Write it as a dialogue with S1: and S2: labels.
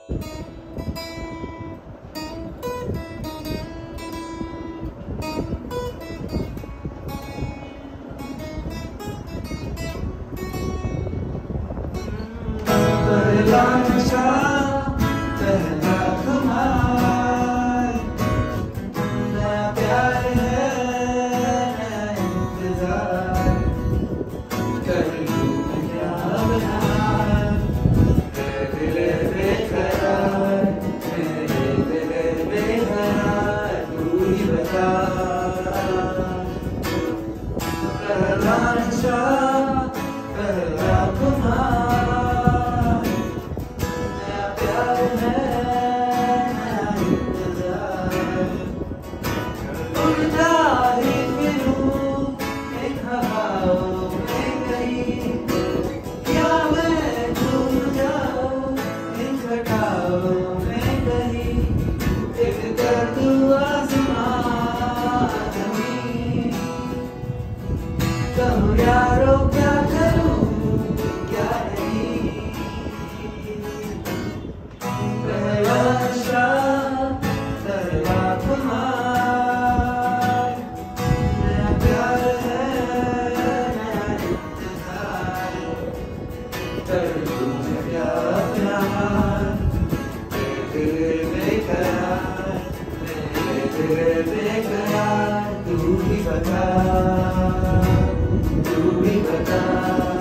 S1: पहला नशा पहला खुमार, नया प्यार है नया इंतजार, कर लूं मैं क्या बहार, दिले बेकरार, मेरे दिले बेकरार, तू ही बता। पहला नशा पहला खुमार, यारो क्या करूं क्या नहीं, पहला नशा पहला खुमार, नया प्यार है नया इंतजार, कर लूं मैं क्या प्यार, तेरे बेकरार, मेरे तेरे बेकरार, तू ही बता, तू ही बता।